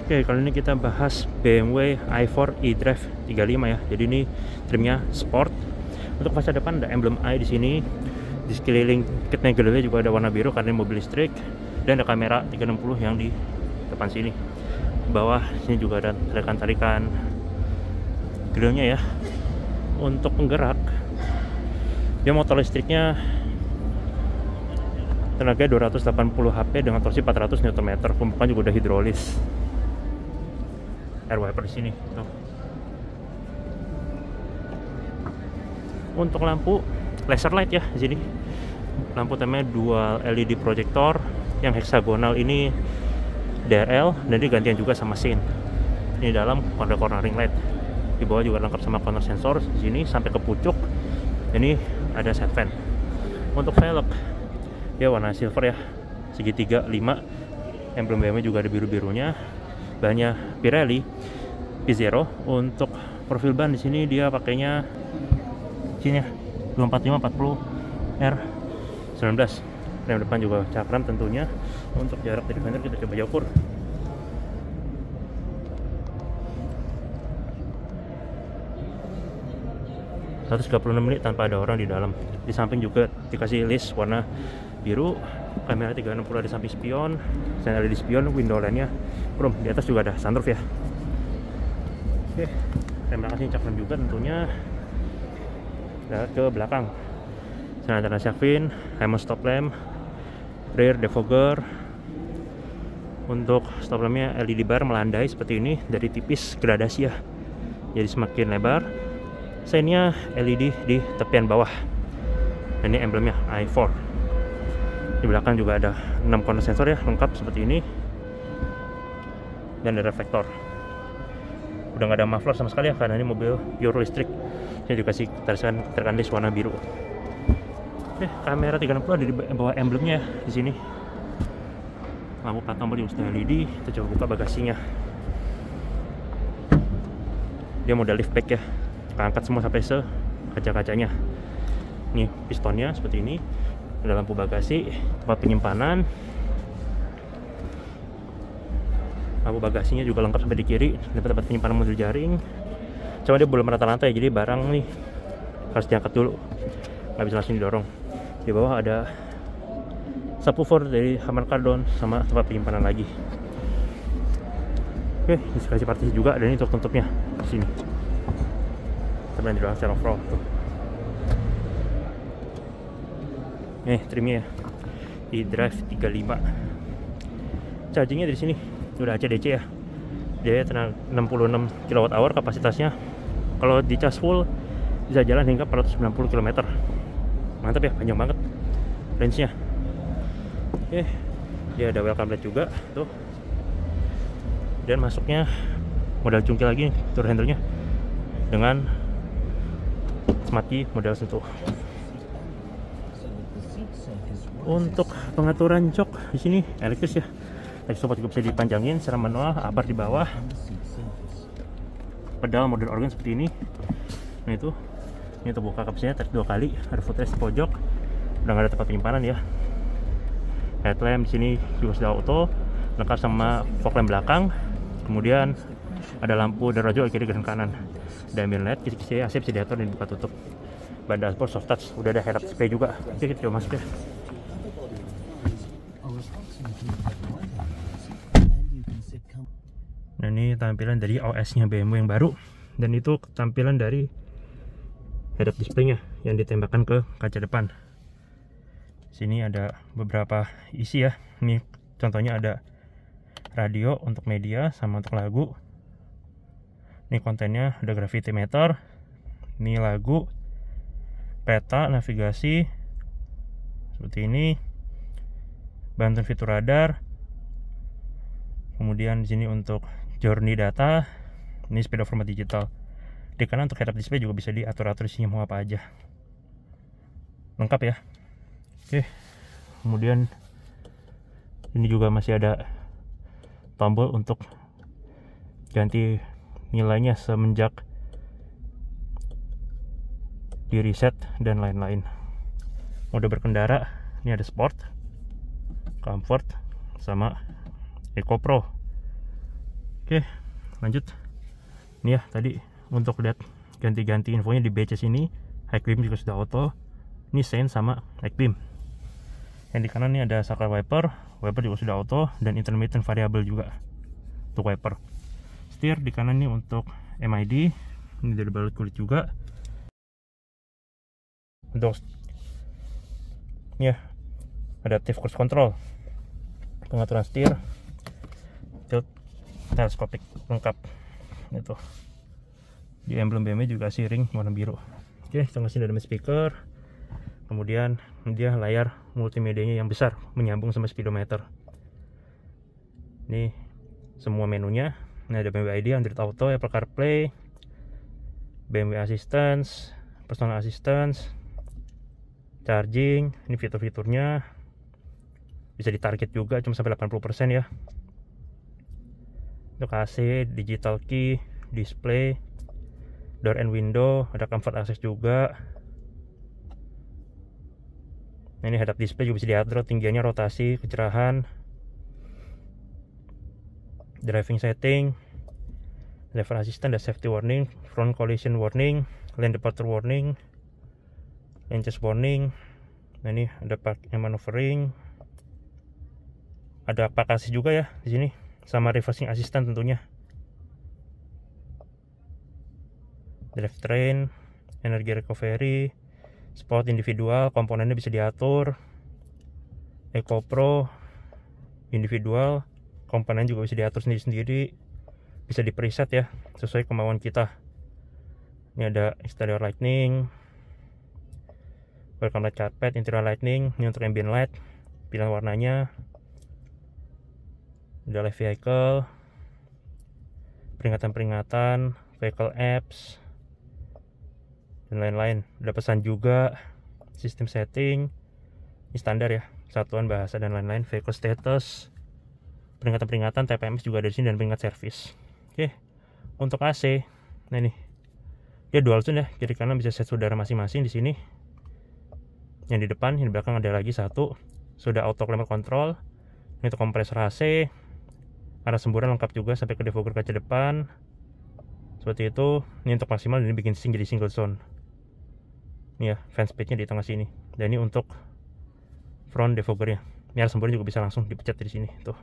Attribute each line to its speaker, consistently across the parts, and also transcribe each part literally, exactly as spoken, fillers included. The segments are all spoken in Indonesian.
Speaker 1: Oke, kali ini kita bahas B M W i four eDrive tiga puluh lima ya. Jadi ini trimnya sport. Untuk fasa depan ada emblem i di sini. Di sekeliling kit grill juga ada warna biru karena ini mobil listrik, dan ada kamera tiga enam puluh yang di depan sini. Bawah sini juga ada tarikan-tarikan grillnya ya. Untuk penggerak, dia motor listriknya tenaga dua ratus delapan puluh HP dengan torsi empat ratus newton meter. Pembukaan juga udah hidrolis. Air wiper di sini. Tuh. Untuk lampu laser light ya di sini. Lampu temanya dual L E D projector, yang heksagonal ini D R L dan digantian juga sama Scene. Ini dalam ada cornering light. Di bawah juga lengkap sama corner sensor di sini sampai ke pucuk. Ini ada set fan. Untuk velg dia warna silver ya, segitiga lima. Emblem B M W juga ada biru-birunya. Bannya Pirelli P zero. Untuk profil ban di sini dia pakainya sini ya dua empat lima empat puluh R sembilan belas. Rem depan juga cakram tentunya. Untuk jarak dari fender kita coba ukur. seratus tiga puluh enam menit tanpa ada orang di dalam. Di samping juga dikasih list warna biru. Kamera tiga enam puluh ada samping spion, dan ada di spion window lamp-nya chrome. Di atas juga ada sunroof ya. Oke, rem belakang cakram juga tentunya. Lihat ke belakang. Sana ada shark fin, remote stop lamp, rear defogger. Untuk stop lamp-nya L E D bar melandai seperti ini, dari tipis gradasi ya. Jadi semakin lebar. Sein-nya L E D di tepian bawah. Dan ini emblemnya i four. Di belakang juga ada enam corner sensor ya, lengkap seperti ini. Dan ada reflektor. Udah nggak ada muffler sama sekali ya, karena ini mobil pure listrik. Ini dikasih tarikan tarikan list warna biru. Eh, kamera tiga enam puluh ada di bawah emblemnya ya, di sini. Lampu plat nomor juga sudah L E D. Kita coba buka bagasinya. Dia model liftback ya. Angkat semua sampai se kaca-kacanya. Nih pistonnya seperti ini. Ada lampu bagasi, tempat penyimpanan. Lampu bagasinya juga lengkap sampai di kiri. Dapat tempat penyimpanan modul jaring. Cuma dia belum merata lantai, jadi barang nih harus diangkat dulu. Nggak bisa langsung didorong. Di bawah ada subwoofer dari Harman Kardon sama tempat penyimpanan lagi. Oke, dikasih partisi juga, dan ini untuk tutupnya di sini. Teman di dalam secara overall tuh. Nih trimnya ya, eDrive tiga puluh lima. Chargingnya dari sini udah A C D C ya. Dia tenaga enam puluh enam kilowatt hour kapasitasnya. Kalau di charge full bisa jalan hingga empat ratus sembilan puluh kilometer. Mantap ya, panjang banget range-nya. Oke, dia ada welcome light juga tuh. Dan masuknya modal cungkil lagi door handle-nya dengan smart key model sentuh. Untuk pengaturan jok di sini elektris ya. Exhaust support juga bisa dipanjangin secara manual, upper di bawah. Pedal model organ seperti ini. Nah itu, ini terbuka kapasnya tarik dua kali. Ada footrest di pojok. Udah nggak ada tempat penyimpanan ya. Headlamp di sini juga sudah auto, lengkap sama fog lamp belakang. Kemudian ada lampu dan radio kiri dan kanan. Dan ambient light, kisi-kisi A C bisa diatur dan dibuka tutup. Ban dashboard soft touch, udah ada head-up display juga. Oke, kita coba masuk ya. Nah ini tampilan dari O S-nya B M W yang baru, dan itu tampilan dari head-up display-nya yang ditembakkan ke kaca depan. Sini ada beberapa isi ya. Ini contohnya ada radio untuk media sama untuk lagu. Ini kontennya ada gravitimeter. Ini lagu, peta, navigasi seperti ini. Bantuan fitur radar. Kemudian di sini untuk journey data. Ini speedo format digital. Di kanan untuk head-up display juga bisa diatur-atur isinya mau apa aja. Lengkap ya. Oke. Kemudian ini juga masih ada tombol untuk ganti nilainya semenjak di reset dan lain-lain. Mode berkendara ini ada sport, comfort, sama Eco Pro. Oke, lanjut. Ini ya tadi untuk lihat ganti-ganti infonya di B C sini, high beam juga sudah auto. Ini Sense sama high beam. Yang di kanan ini ada saklar wiper, wiper juga sudah auto, dan intermittent variable juga untuk wiper. Setir di kanan ini untuk M I D, ini dari balut kulit juga. Untuk ya adaptive cruise control, pengaturan setir, tilt teleskopik lengkap. Itu di emblem B M W juga sih ring warna biru. Oke, tengah sini ada speaker, kemudian dia layar multimedianya yang besar menyambung sama speedometer. Ini semua menunya. Ini ada B M W I D, Android Auto, Apple CarPlay, B M W Assistance, Personal Assistance, charging. Ini fitur-fiturnya bisa ditarget juga, cuma sampai delapan puluh persen ya. Untuk A C, digital key, display, door and window, ada comfort access juga. Nah, ini head-up display juga bisa diatur tinggiannya, rotasi, kecerahan, driving setting, driver assistant, dan safety warning, front collision warning, lane departure warning, lane change warning. Nah, ini ada park and maneuvering, ada park assist juga ya di sini, sama reversing assistant tentunya. Drive train, energy recovery, sport individual, komponennya bisa diatur. Eco Pro individual, komponen juga bisa diatur sendiri-sendiri, bisa di preset ya sesuai kemauan kita. Ini ada exterior lighting, welcome light carpet, interior lighting. Ini untuk ambient light, pilihan warnanya. Ada live vehicle, peringatan-peringatan, vehicle apps, dan lain-lain. Ada pesan juga, sistem setting, ini standar ya, satuan bahasa dan lain-lain, vehicle status, peringatan-peringatan, T P M S juga ada di sini, dan peringat servis. Oke, untuk A C, nah ini dia dual tune ya, kiri kanan bisa set saudara masing-masing di sini. Yang di depan, yang di belakang ada lagi satu, sudah auto climate control. Ini untuk kompresor A C, arah semburan lengkap juga sampai ke defogger kaca depan. Seperti itu. Ini untuk maksimal, ini bikin sync jadi single zone. Ini ya, fan speednya di tengah sini. Dan ini untuk front defoggernya. Ini arah semburan juga bisa langsung dipecat di sini. Tuh.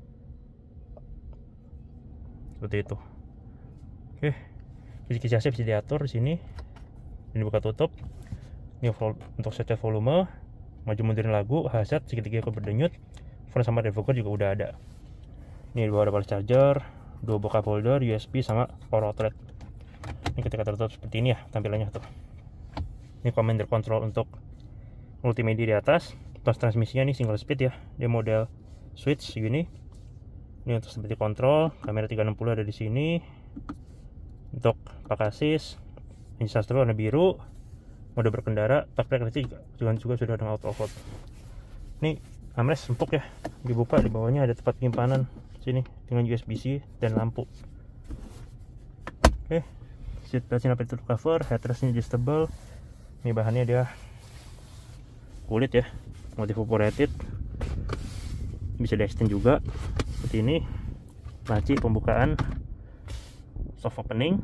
Speaker 1: Seperti itu. Oke. Kisi-kisi A C bisa diatur di sini. Ini buka tutup. Ini untuk set volume, maju mundurin lagu, hazard, segitiga ke berdenyut, front sama defogger juga udah ada. Ini di bawah ada wireless charger, dua buah cup holder, U S B, sama power outlet. Ini ketika tertutup seperti ini ya tampilannya tuh. Ini commander control untuk multimedia di atas. Terus transmisinya nih single speed ya, dia model switch gini. Ini untuk stability control, kamera tiga enam puluh ada di sini. Untuk pak assist, ini sastro warna biru. Mode berkendara, taktik juga, juga juga sudah dengan auto offload. Ini armrest empuk ya, dibuka di bawahnya ada tempat penyimpanan sini dengan U S B C dan lampu. Oke, seat belt sini tutup cover, headrest ini adjustable. Ini bahannya dia kulit ya, motif operated, bisa di extend juga seperti ini. Laci pembukaan, soft opening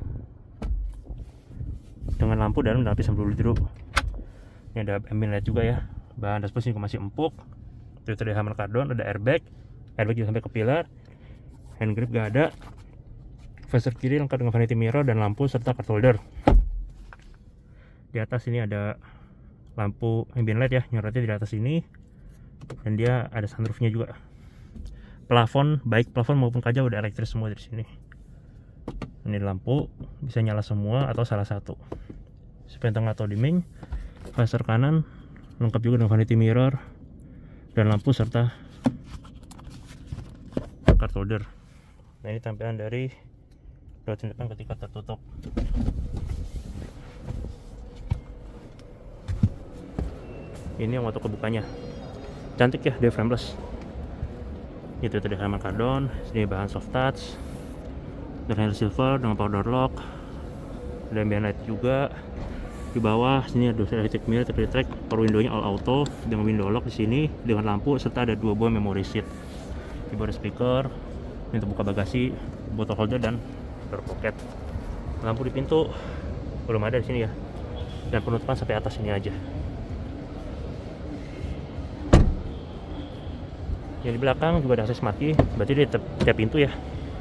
Speaker 1: dengan lampu dalam dan lapisan peluru biru. Ini ada ambient light juga ya. Bahan dashboard ini masih empuk. Itu ada hammer cardon, ada airbag, airbag juga sampai ke pilar. Hand grip gak ada. Visor kiri lengkap dengan vanity mirror dan lampu serta card holder. Di atas ini ada lampu ambient light ya, nyorotnya di atas ini. Dan dia ada sunroofnya juga. Plafon, baik plafon maupun kaca udah elektris semua dari sini. Ini lampu bisa nyala semua atau salah satu. Spion tengah atau dimming, visor kanan lengkap juga dengan vanity mirror dan lampu serta card holder. Nah, ini tampilan dari bagian depan ketika tertutup. Ini yang waktu kebukanya cantik ya, dia frameless. Itu tadi hammer cardon, sini bahan soft touch. Dan handle silver dengan power door lock, ada ambient light juga. Di bawah sini ada electric mirror, electric track, power window-nya all auto dengan window lock di sini dengan lampu serta ada dua buah memory seat. Di bawah ada speaker, ini untuk buka bagasi, bottle holder dan door pocket. Lampu di pintu belum ada di sini ya, dan penutupan sampai atas ini aja. Yang di belakang juga ada akses mati, berarti di tiap pintu ya.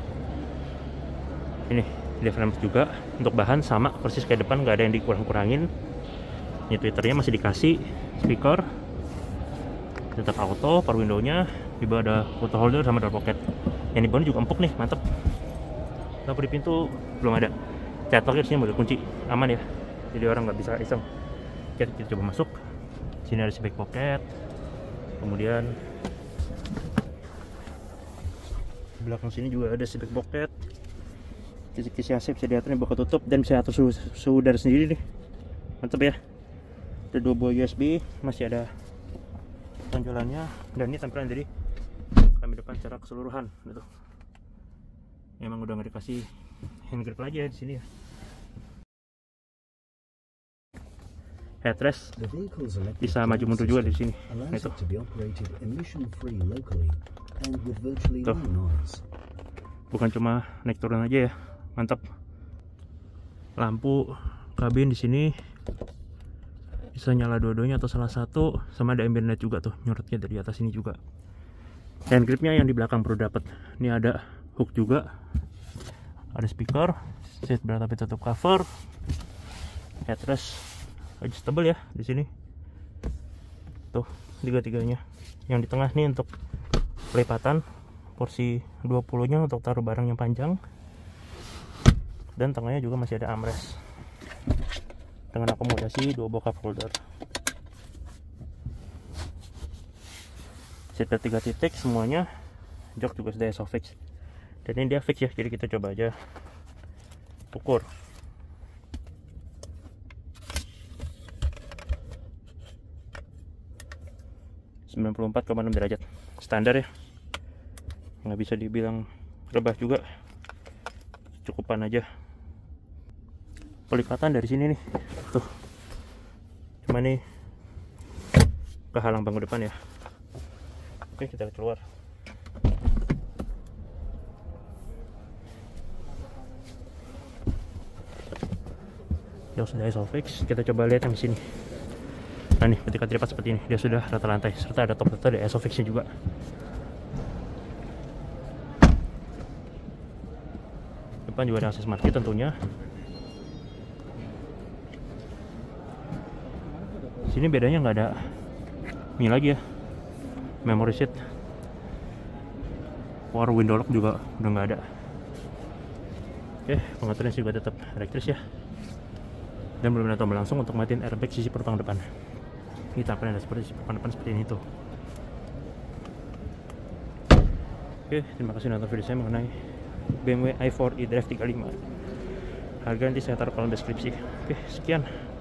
Speaker 1: Ini di frame juga untuk bahan sama persis kayak depan, nggak ada yang dikurang-kurangin. Ini twitternya masih dikasih, speaker tetap auto, power window-nya juga ada bottle holder sama door pocket. Yang di bawah juga empuk nih, mantep. Lampu di pintu belum ada. Catoknya di sini udah kunci, aman ya. Jadi orang nggak bisa iseng. Oke, kita coba masuk. Sini ada si back pocket. Kemudian belakang sini juga ada si back pocket. Kisi-kisi A C bisa diatur, buka tutup, dan bisa atur suhu, suhu udara sendiri nih. Mantap ya. Ada dua buah U S B, masih ada tonjolannya, dan ini tampilan dari kamera depan secara keseluruhan gitu. Emang udah nggak dikasih hand grip lagi ya di sini ya. Headrest bisa maju mundur juga di sini. Nah, itu. Tuh. Bukan cuma naik turun aja ya. Mantap. Lampu kabin di sini bisa nyala dua-duanya atau salah satu, sama ada ambient light juga tuh nyorotnya dari atas ini juga. Hand gripnya yang di belakang perlu dapat. Ini ada hook juga, ada speaker, seat belt tapi tutup cover, headrest adjustable ya di sini. Tuh tiga-tiganya. Yang di tengah nih untuk pelipatan, porsi dua puluh nya untuk taruh barang yang panjang, dan tengahnya juga masih ada armrest dengan akomodasi dua buah cup holder. Seatbelt tiga titik semuanya, jok juga sudah isofix, dan ini dia fix ya, jadi kita coba aja ukur. sembilan puluh empat koma enam derajat standar ya, nggak bisa dibilang rebah juga, cukupan aja. Pelipatan dari sini nih tuh, cuma nih kehalang bangku depan ya. Oke, kita keluar. Dia sudah isofix, kita coba lihat yang di sini. Nah nih, ketika terlipat seperti ini, dia sudah rata lantai, serta ada top serta ada isofixnya juga. Depan juga ada akses market tentunya. Sini bedanya nggak ada ini lagi ya, memory seat. Power window lock juga udah nggak ada. Oke, pengaturannya juga tetap elektris ya, dan belum ada tombol langsung untuk matiin airbag sisi penumpang depan. Ini tampilan ada seperti sisi penumpang depan seperti ini tuh. Oke, terima kasih nonton video saya mengenai B M W i four iDrive tiga puluh lima. Harga nanti saya taruh kolom deskripsi. Oke, sekian.